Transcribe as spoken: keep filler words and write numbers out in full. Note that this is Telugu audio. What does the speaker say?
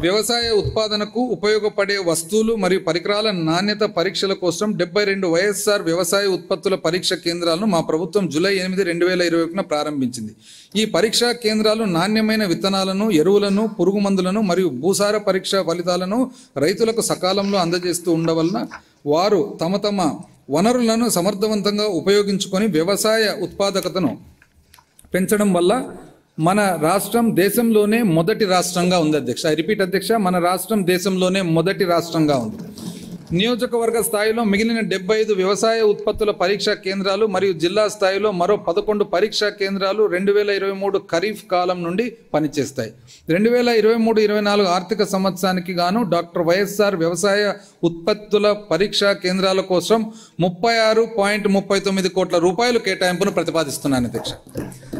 వ్యవసాయ ఉత్పాదనకు ఉపయోగపడే వస్తువులు మరియు పరికరాల నాణ్యత పరీక్షల కోసం డెబ్బై రెండు వైఎస్ఆర్ వ్యవసాయ ఉత్పత్తుల పరీక్ష కేంద్రాలను మా ప్రభుత్వం జూలై ఎనిమిది రెండు వేల ఇరవై ఒకటిన ప్రారంభించింది. ఈ పరీక్షా కేంద్రాలు నాణ్యమైన విత్తనాలను, ఎరువులను, పురుగు మందులను మరియు భూసార పరీక్ష ఫలితాలను రైతులకు సకాలంలో అందజేస్తూ ఉండవలన వారు తమ తమ వనరులను సమర్థవంతంగా ఉపయోగించుకొని వ్యవసాయ ఉత్పాదకతను పెంచడం వల్ల మన రాష్ట్రం దేశంలోనే మొదటి రాష్ట్రంగా ఉంది అధ్యక్ష. ఐ రిపీట్ అధ్యక్ష, మన రాష్ట్రం దేశంలోనే మొదటి రాష్ట్రంగా ఉంది. నియోజకవర్గ స్థాయిలో మిగిలిన డెబ్బై ఐదు వ్యవసాయ ఉత్పత్తుల పరీక్షా కేంద్రాలు మరియు జిల్లా స్థాయిలో మరో పదకొండు పరీక్షా కేంద్రాలు రెండు వేల ఇరవై మూడు ఖరీఫ్ కాలం నుండి పనిచేస్తాయి. రెండు వేల ఇరవై మూడు ఇరవై నాలుగు ఆర్థిక సంవత్సరానికి గాను డాక్టర్ వైఎస్ఆర్ వ్యవసాయ ఉత్పత్తుల పరీక్షా కేంద్రాల కోసం ముప్పై ఆరు పాయింట్ ముప్పై తొమ్మిది కోట్ల రూపాయలు కేటాయింపును ప్రతిపాదిస్తున్నాను అధ్యక్ష.